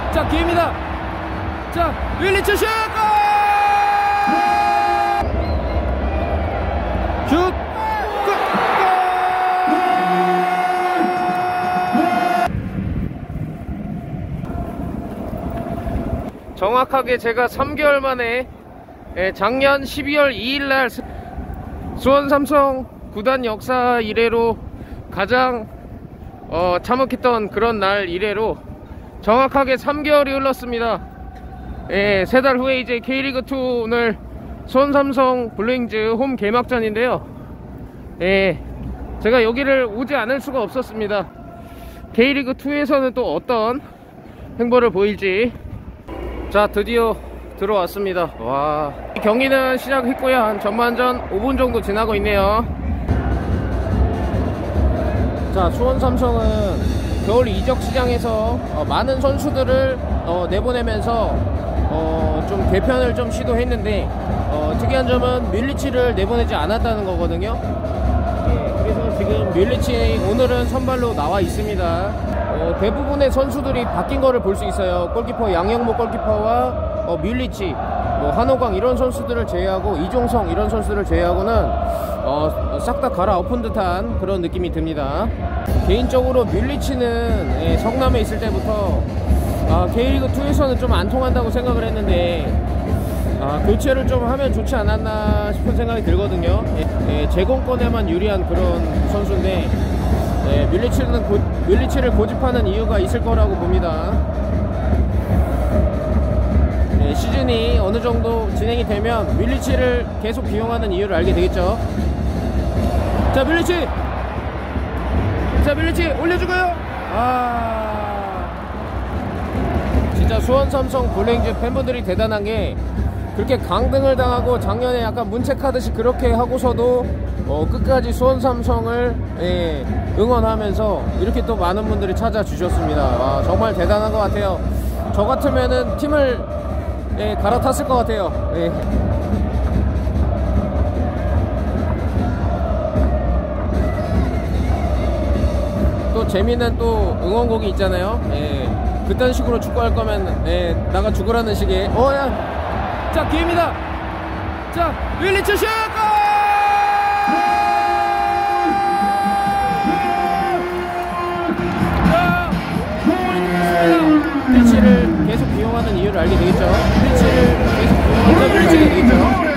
자, 기회입니다. 자, 윌리치 슛! 슛! 정확하게 제가 3개월 만에 작년 12월 2일날 수원 삼성 구단 역사 이래로 가장 참혹했던 그런 날 이래로 정확하게 3개월이 흘렀습니다. 3달 후에 이제 K리그2 오늘 수원 삼성 블루잉즈 홈 개막전인데요. 제가 여기를 오지 않을 수가 없었습니다. K리그2에서는 또 어떤 행보를 보일지. 자, 드디어 들어왔습니다. 와, 경기는 시작했고요. 한 전반전 5분 정도 지나고 있네요. 자, 수원 삼성은 겨울 이적 시장에서 많은 선수들을 내보내면서 좀 개편을 좀 시도했는데 특이한 점은 뮬리치를 내보내지 않았다는 거거든요. 그래서 지금 뮬리치 오늘은 선발로 나와 있습니다. 대부분의 선수들이 바뀐 거를 볼 수 있어요. 골키퍼 양영모 골키퍼와 뮬리치, 한호광 이런 선수들을 제외하고 이종성 이런 선수들을 제외하고는 싹 다 갈아엎은 듯한 그런 느낌이 듭니다. 개인적으로 뮬리치는 성남에 있을 때부터 K리그2에서는 좀 안 통한다고 생각을 했는데 교체를 좀 하면 좋지 않았나 싶은 생각이 들거든요. 제공권에만 유리한 그런 선수인데 뮬리치를 고집하는 이유가 있을 거라고 봅니다. 시즌이 어느 정도 진행이 되면 뮬리치를 계속 기용하는 이유를 알게 되겠죠. 자, 뮬리치! 자, 뮬리치 올려주고요. 진짜 수원 삼성 블루잉즈 팬분들이 대단한 게 그렇게 강등을 당하고 작년에 약간 문책하듯이 그렇게 하고서도 끝까지 수원 삼성을 응원하면서 이렇게 또 많은 분들이 찾아주셨습니다. 정말 대단한 것 같아요. 저 같으면은 팀을 갈아탔을 것 같아요. 또 재미있는 또 응원곡이 있잖아요. 그딴 식으로 축구할 거면 나가 죽으라는 식의. 야. 자, 기회입니다. 자, 윌리치 슛! 윌리치를 계속 비용하는 이유를 알게 되겠죠. 윌리치를 계속 비용하는 이유를 알게 되겠죠.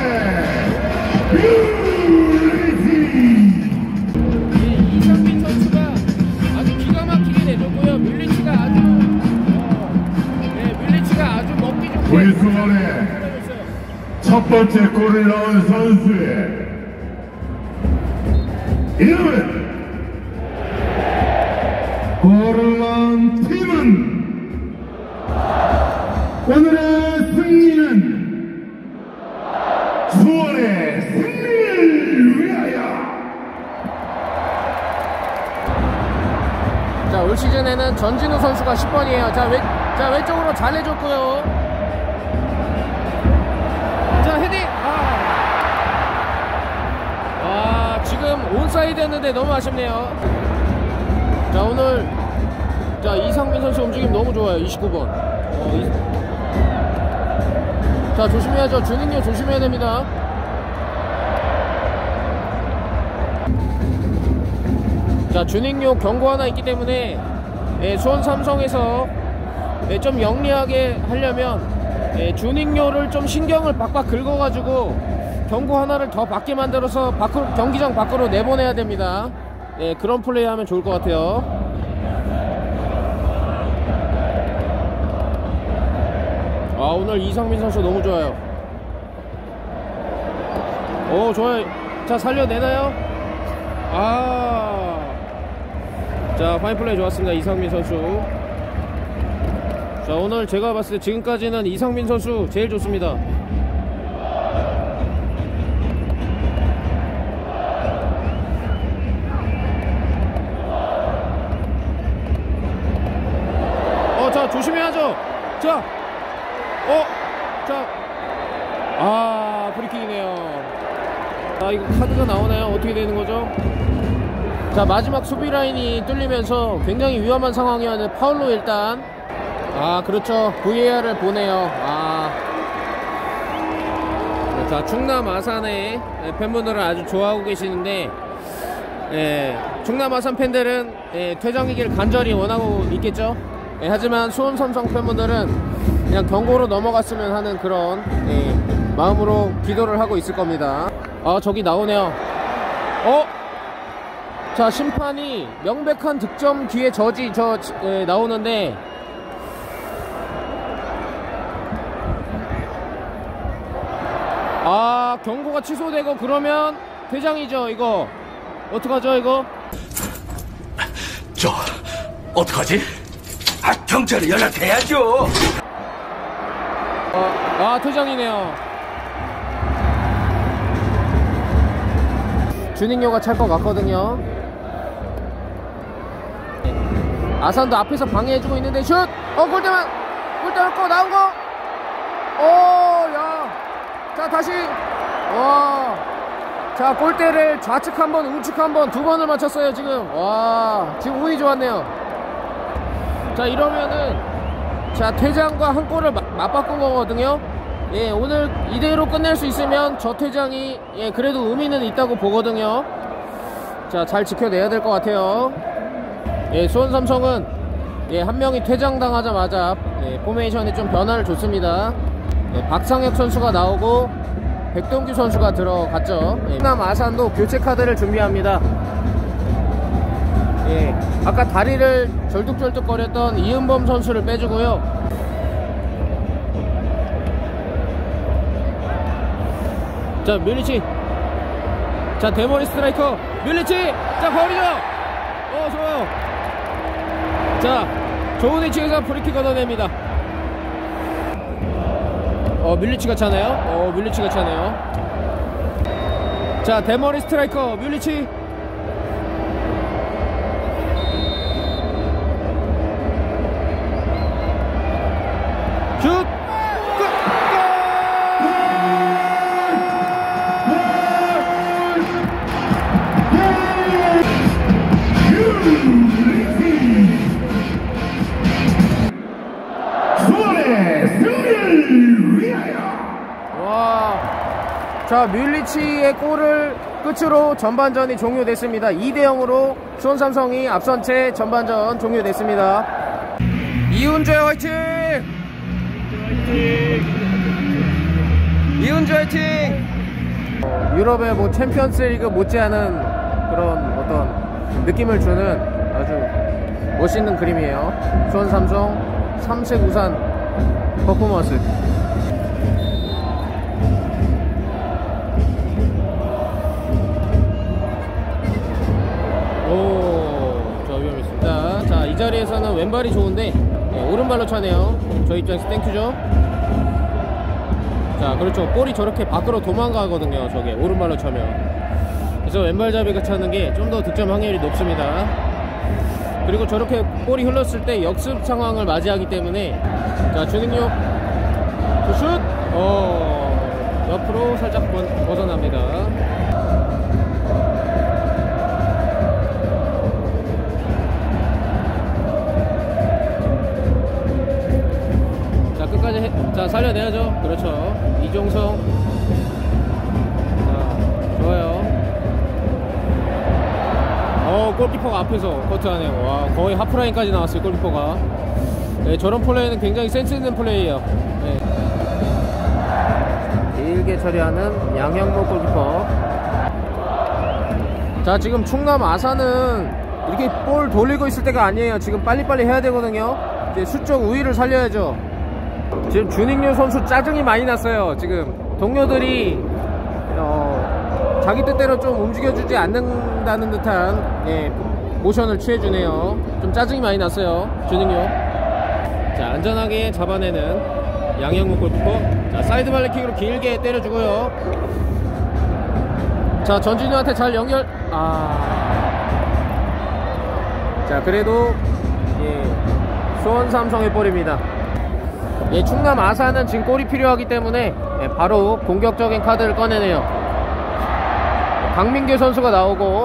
이상민 선수가 아주 기가 막히게 내줬고요. 윌리치가 아주 먹기 좋게 우리 수원의 첫 번째 골을 넣은 선수의 이름은 골을 넣은 팀은 오늘의 승리는 수원의 승리를 위하여. 자, 올 시즌에는 전진우 선수가 10번이에요. 자, 왼쪽으로 잘 내줬고요. 자, 헤딩! 지금 온사이드였는데 너무 아쉽네요. 자, 오늘 이상민 선수 움직임 너무 좋아요. 29번. 자, 조심해야죠. 주닝요 조심해야 됩니다. 자, 주닝요 경고 하나 있기 때문에 수원 삼성에서 좀 영리하게 하려면 주닝요를 좀 신경을 박박 긁어가지고 경고 하나를 더 받게 만들어서 경기장 밖으로 내보내야 됩니다. 그런 플레이 하면 좋을 것 같아요. 오늘 이상민 선수 너무 좋아요. 좋아요. 자, 살려내나요? 자, 파인플레이 좋았습니다. 이상민 선수. 자, 오늘 제가 봤을 때 지금까지는 이상민 선수 제일 좋습니다. 자, 조심해야죠. 자, 프리킥이네요. 이거 카드가 나오나요? 어떻게 되는 거죠? 자, 마지막 수비 라인이 뚫리면서 굉장히 위험한 상황이었는데 파울로 일단 아, 그렇죠. VAR을 보네요. 자, 충남 아산의 팬분들은 아주 좋아하고 계시는데, 충남 아산 팬들은 퇴장이길 간절히 원하고 있겠죠. 하지만 수원 삼성 팬분들은 그냥 경고로 넘어갔으면 하는 그런 마음으로 기도를 하고 있을 겁니다. 저기 나오네요. 자, 심판이 명백한 득점 기회 저지 나오는데, 경고가 취소되고 그러면 퇴장이죠. 이거 어떡하죠 이거? 어떡하지? 경찰에 연락해야죠. 퇴장이네요. 주닝요가 찰 것 같거든요. 아산도 앞에서 방해해주고 있는데 슛! 골대만 거 나온 거! 야! 자, 다시! 자, 골대를 좌측 한 번, 우측 한 번, 두 번을 맞췄어요, 지금. 지금 운이 좋았네요. 자, 이러면은, 자, 퇴장과 한 골을 맞바꾼 거거든요. 오늘 이대로 끝낼 수 있으면 저 퇴장이, 그래도 의미는 있다고 보거든요. 자, 잘 지켜내야 될 것 같아요. 수원 삼성은, 한 명이 퇴장당하자마자, 포메이션에 좀 변화를 줬습니다. 박상혁 선수가 나오고 백동규 선수가 들어갔죠. 충남 아산도 교체 카드를 준비합니다. 아까 다리를 절뚝절뚝 거렸던 이은범 선수를 빼주고요. 자, 뮬리치. 자, 대머리 스트라이커 뮬리치. 자, 버리죠. 좋아요. 자, 좋은 위치에서 프리킥 얻어냅니다. 뮬리치가 차네요. 뮬리치가 차네요. 자, 대머리 스트라이커 뮬리치. 슛! 자, 뮬리치의 골을 끝으로 전반전이 종료됐습니다. 2대0으로 수원 삼성이 앞선 채 전반전 종료됐습니다. 이훈재 화이팅! 이훈재 화이팅! 유럽의 챔피언스리그 못지않은 그런 어떤 느낌을 주는 아주 멋있는 그림이에요. 수원 삼성 3색 우산 퍼포먼스. 저 위험했습니다. 자, 이 자리에서는 왼발이 좋은데 오른발로 차네요. 저 입장에서 땡큐죠. 자, 그렇죠. 볼이 저렇게 밖으로 도망가거든요. 저게 오른발로 차면. 그래서 왼발잡이가 차는 게 좀 더 득점 확률이 높습니다. 그리고 저렇게 볼이 흘렀을 때 역습 상황을 맞이하기 때문에, 자, 주능력 슛! 옆으로 살짝 벗어납니다. 자, 끝까지 자, 살려내야죠. 그렇죠. 이종성. 자, 좋아요. 골키퍼가 앞에서 커트하네요. 와, 거의 하프라인까지 나왔어요, 골키퍼가. 저런 플레이는 굉장히 센스 있는 플레이예요. 길게 처리하는 양형모 골키퍼. 자, 지금 충남 아산은 이렇게 볼 돌리고 있을 때가 아니에요. 지금 빨리빨리 해야 되거든요. 이제 수적 우위를 살려야죠. 지금 주닝류 선수 짜증이 많이 났어요. 지금 동료들이 자기 뜻대로 좀 움직여주지 않는다는 듯한 모션을 취해주네요. 좀 짜증이 많이 났어요, 주닝류. 자, 안전하게 잡아내는 양형목 골키퍼. 자, 사이드 발레킥으로 길게 때려주고요. 자, 전진우한테 잘 연결. 자, 그래도 수원 삼성의 볼입니다. 충남 아산은 지금 골이 필요하기 때문에 바로 공격적인 카드를 꺼내네요. 강민규 선수가 나오고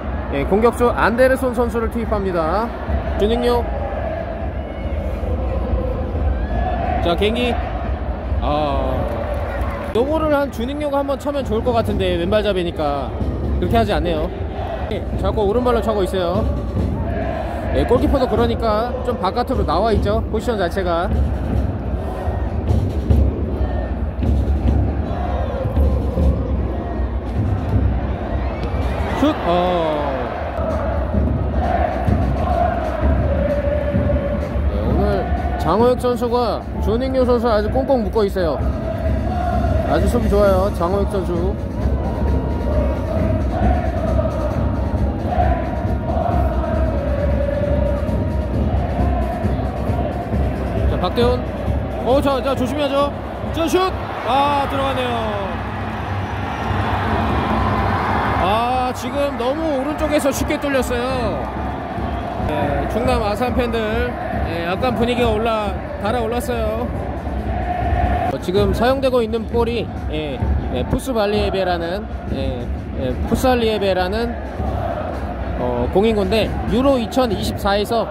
공격수 안데르손 선수를 투입합니다. 주닝요. 자, 개인기. 요거를 한 주닝용 한번 쳐면 좋을 것 같은데 왼발잡이니까 그렇게 하지 않네요. 자꾸 오른발로 차고 있어요. 네, 골키퍼도 그러니까 좀 바깥으로 나와 있죠, 포지션 자체가. 슛. 네, 오늘 장호혁 선수가 조닝요 선수 아주 꽁꽁 묶어 있어요. 아주 수비 좋아요, 장호혁 선수. 자, 박대훈. 자, 조심해야죠. 자, 슛. 들어가네요. 지금 너무 오른쪽에서 쉽게 뚫렸어요. 네, 충남 아산 팬들, 네, 약간 분위기가 달아올랐어요. 지금 사용되고 있는 볼이 푸스발리에베라는 푸살리에베라는 공인군데 유로 2024에서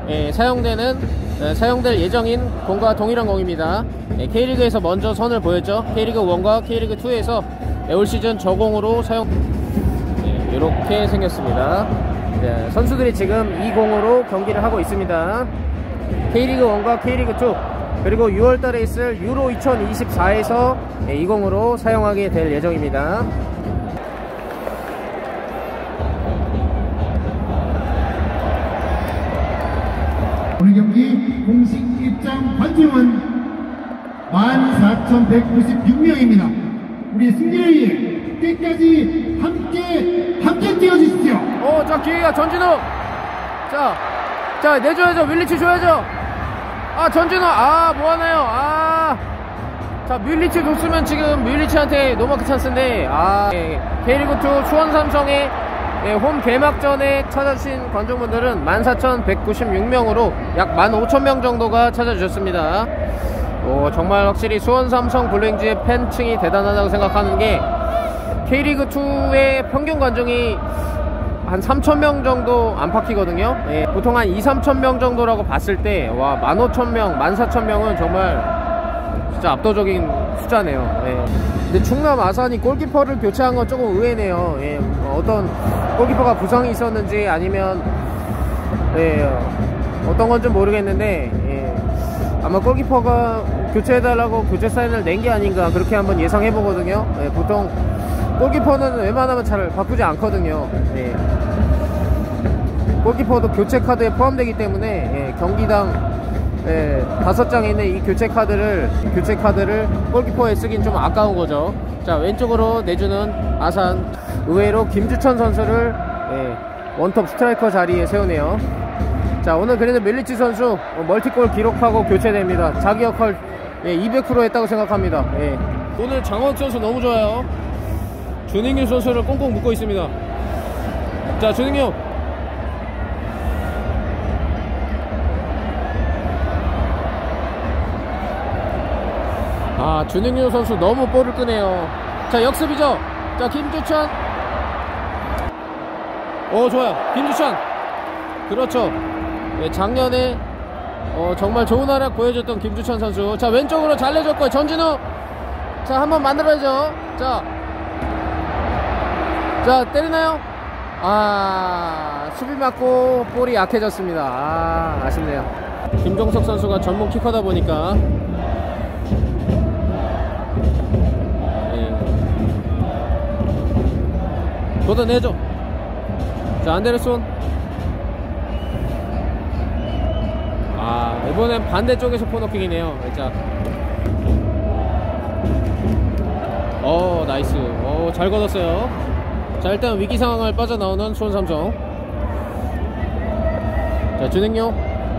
사용될 예정인 공과 동일한 공입니다. K리그에서 먼저 선을 보였죠. K리그 1과 K리그 2에서 올 시즌 저공으로 사용. 이렇게 생겼습니다. 네, 선수들이 지금 이 공으로 경기를 하고 있습니다. K리그 1과 K리그 2, 그리고 6월달에 있을 유로 2024에서 이 공으로 사용하게 될 예정입니다. 오늘 경기 공식 입장 관중은 14,196명입니다. 우리 승리를 위해 끝까지 함께 뛰어주십시오. 자, 기회가 전진우. 자, 내줘야죠. 밀리치 줘야죠. 전진우. 뭐하나요? 자, 밀리치 줬으면 지금 밀리치한테 노마크 찬스인데, K리그2 수원 삼성의 홈 개막전에 찾아주신 관중분들은 14,196명으로 약 15,000명 정도가 찾아주셨습니다. 정말 확실히 수원 삼성 블루잉즈의 팬층이 대단하다고 생각하는 게, K리그2의 평균 관중이 한 3,000명 정도 안팎이거든요. 보통 한 2-3,000명 정도라고 봤을 때, 15,000명, 14,000명은 정말 진짜 압도적인 숫자네요. 근데 충남 아산이 골키퍼를 교체한 건 조금 의외네요. 어떤 골키퍼가 부상이 있었는지 아니면 어떤 건 좀 모르겠는데, 아마 골키퍼가 교체해달라고 교체 사인을 낸 게 아닌가, 그렇게 한번 예상해보거든요. 보통 골키퍼는 웬만하면 잘 바꾸지 않거든요. 골키퍼도 교체 카드에 포함되기 때문에 경기당 5장에 있는 이 교체 카드를 골키퍼에 쓰긴 좀 아까운 거죠. 자, 왼쪽으로 내주는 아산, 의외로 김주천 선수를 원톱 스트라이커 자리에 세우네요. 자, 오늘 그래도 밀리치 선수 멀티골 기록하고 교체됩니다. 자기 역할 200% 했다고 생각합니다. 오늘 장호혁 선수 너무 좋아요. 조닝유 선수를 꽁꽁 묶고 있습니다. 자, 조닝유. 조닝유 선수 너무 볼을 끄네요. 자, 역습이죠. 자, 김주천. 좋아요. 김주천. 그렇죠. 작년에 정말 좋은 활약 보여줬던 김주천 선수. 자, 왼쪽으로 잘 내줬고요. 전진우. 자, 한번 만들어야죠. 자, 때리나요? 수비 맞고 볼이 약해졌습니다. 아쉽네요. 김종석 선수가 전문 키커다 보니까 걷어내죠. 자, 안데르손. 이번엔 반대쪽에서 코너킥이네요. 자, 나이스. 잘 걷었어요. 자, 일단 위기 상황을 빠져나오는 수원 삼성. 자, 준행용.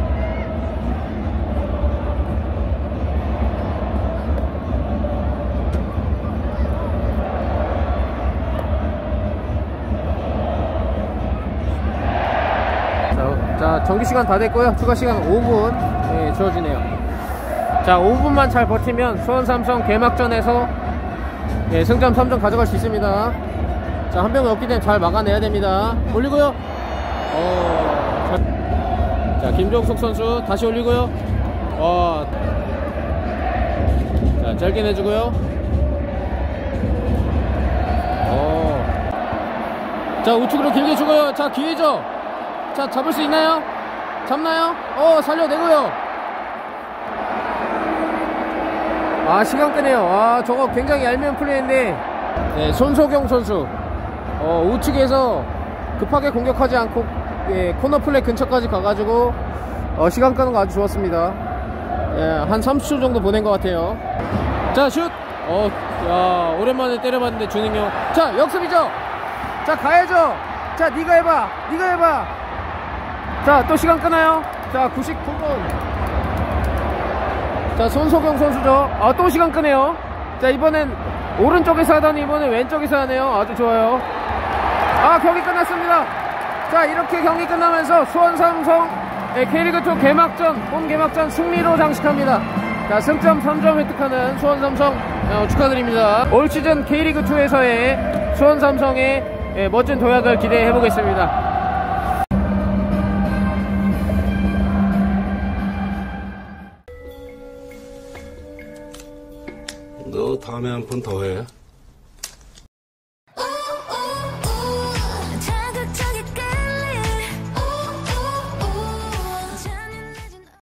자, 정기시간 다 됐고요. 추가시간 5분 주어지네요. 자, 5분만 잘 버티면 수원삼성 개막전에서 승점 3점 가져갈 수 있습니다. 자, 한 명이 없기 때문에 잘 막아내야 됩니다. 올리고요. 자, 김종석 선수 다시 올리고요. 자, 짧게 내주고요. 자, 우측으로 길게 주고요. 자, 기회죠. 자, 잡을 수 있나요? 잡나요? 살려내고요. 아, 시간 끄네요. 아, 저거 굉장히 얄미운 플레이인데, 네, 손소경 선수 우측에서 급하게 공격하지 않고, 예, 코너 플레이 근처까지 가가지고 시간 끄는 거 아주 좋았습니다. 예, 한 30초 정도 보낸 것 같아요. 자, 슛. 야, 오랜만에 때려봤는데 준행용. 자, 역습이죠. 자, 가야죠. 자, 네가 해봐. 자, 또 시간 끄나요? 자, 99분. 자, 손소경 선수죠. 또 시간 끄네요. 자, 이번엔 오른쪽에서 하더니 이번엔 왼쪽에서 하네요. 아주 좋아요. 경기 끝났습니다. 자, 이렇게 경기 끝나면서 수원삼성 K리그2 개막전, 홈 개막전 승리로 장식합니다. 자, 승점 3점 획득하는 수원삼성 축하드립니다. 올 시즌 K리그2에서의 수원삼성의 멋진 도약을 기대해보겠습니다. 너 다음에 한 번 더 해.